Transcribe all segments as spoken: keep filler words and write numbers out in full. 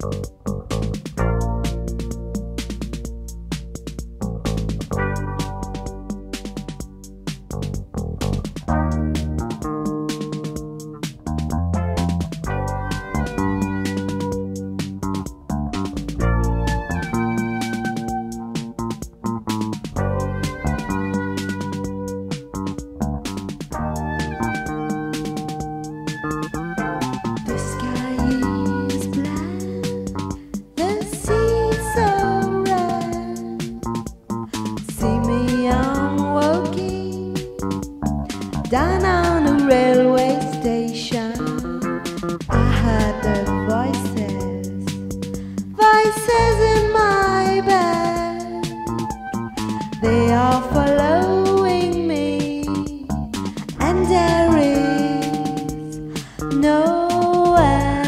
Down on a railway station, I heard the voices, voices in my bed. They are following me, and there is no end.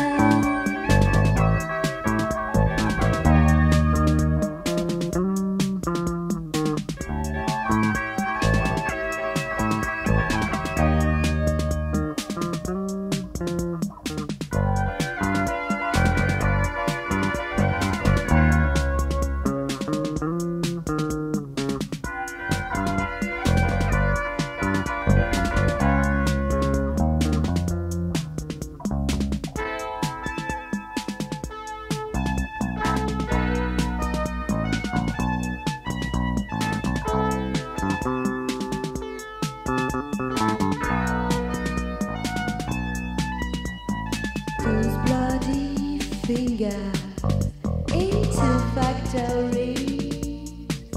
Those bloody fingers into factories,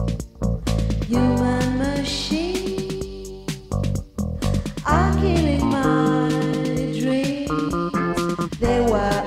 human machines are killing my dreams. They were